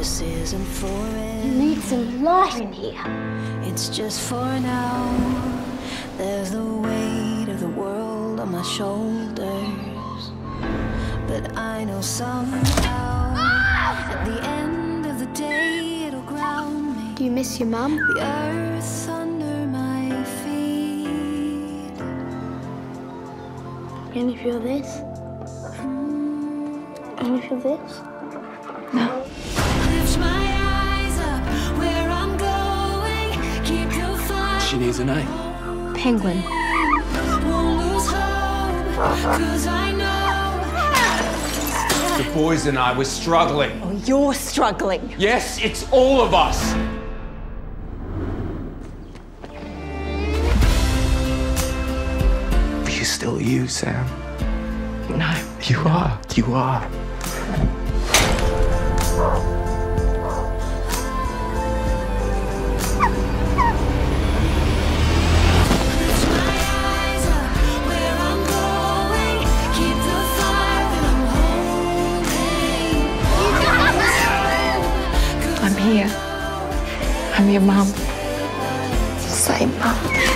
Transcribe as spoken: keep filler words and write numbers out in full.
this isn't forever. You need some life in here. It's just for now. There's the weight of the world on my shoulders, but I know somehow at the end of the day it'll ground me. Do you miss your mum? The earth under my feet. Can you feel this? Can you feel this? No. Lift my eyes up where I'm going. Keep your fire. She needs a name. Penguin. Won't lose hope, 'cause I know. The boys and I were struggling. Oh, you're struggling. Yes, it's all of us. Are you still you, Sam? No. You are. You are. I'm here. I'm your mum. Same mum.